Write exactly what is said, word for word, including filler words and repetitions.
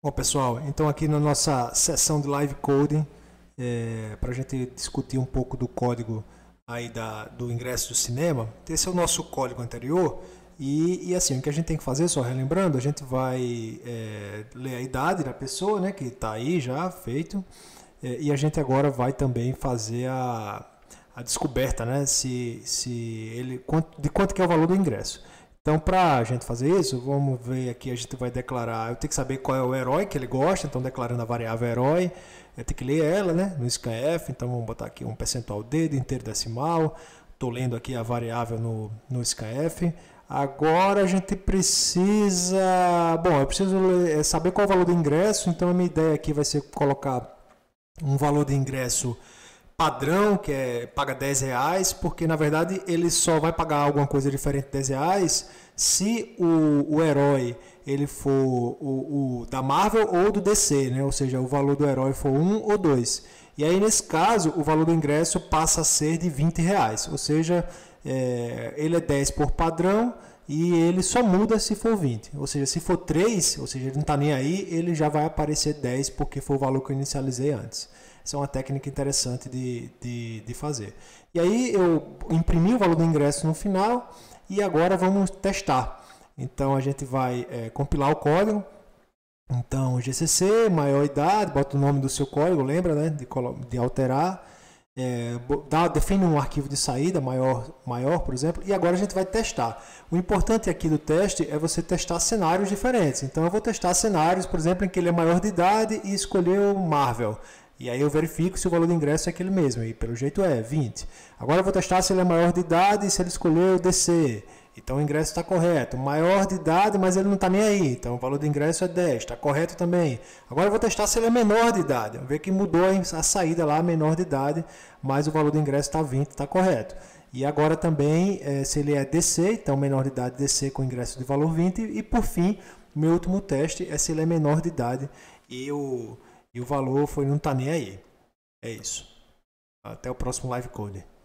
Bom, pessoal, então aqui na nossa sessão de live coding, é, para a gente discutir um pouco do código aí da, do ingresso do cinema, esse é o nosso código anterior e, e assim, o que a gente tem que fazer, só relembrando, a gente vai é, ler a idade da pessoa, né, que está aí já feito, é, e a gente agora vai também fazer a, a descoberta, né, se, se ele, de quanto que é o valor do ingresso. Então, para a gente fazer isso, vamos ver aqui, a gente vai declarar, eu tenho que saber qual é o herói que ele gosta, então declarando a variável herói, eu tenho que ler ela, né, no scanf, então vamos botar aqui um percentual D de inteiro decimal, estou lendo aqui a variável no, no scanf. Agora a gente precisa, bom, eu preciso saber qual é o valor do ingresso, então a minha ideia aqui vai ser colocar um valor de ingresso padrão, que é paga dez reais, porque na verdade ele só vai pagar alguma coisa diferente de dez reais se o, o herói ele for o, o da Marvel ou do D C, né? Ou seja, o valor do herói for um ou dois. E aí nesse caso o valor do ingresso passa a ser de vinte reais, ou seja, é, ele é dez por padrão e ele só muda se for vinte. Ou seja, se for três, ou seja, ele não está nem aí, ele já vai aparecer dez porque foi o valor que eu inicializei antes. Essa é uma técnica interessante de, de, de fazer. E aí eu imprimi o valor do ingresso no final e agora vamos testar. Então a gente vai é, compilar o código. Então G C C, maior idade, bota o nome do seu código, lembra, né, de, de alterar. É, dá, define um arquivo de saída maior, maior, por exemplo, e agora a gente vai testar. O importante aqui do teste é você testar cenários diferentes. Então eu vou testar cenários, por exemplo, em que ele é maior de idade e escolher o Marvel. E aí eu verifico se o valor do ingresso é aquele mesmo, e pelo jeito é vinte. Agora eu vou testar se ele é maior de idade e se ele escolher o D C. Então o ingresso está correto. Maior de idade, mas ele não está nem aí. Então o valor do ingresso é dez, está correto também. Agora eu vou testar se ele é menor de idade. Vamos ver que mudou a saída lá, menor de idade, mas o valor do ingresso está vinte, está correto. E agora também, é, se ele é D C, então menor de idade D C com ingresso de valor vinte. E por fim, meu último teste é se ele é menor de idade e o... E o valor foi não tá nem aí. É isso. Até o próximo live code.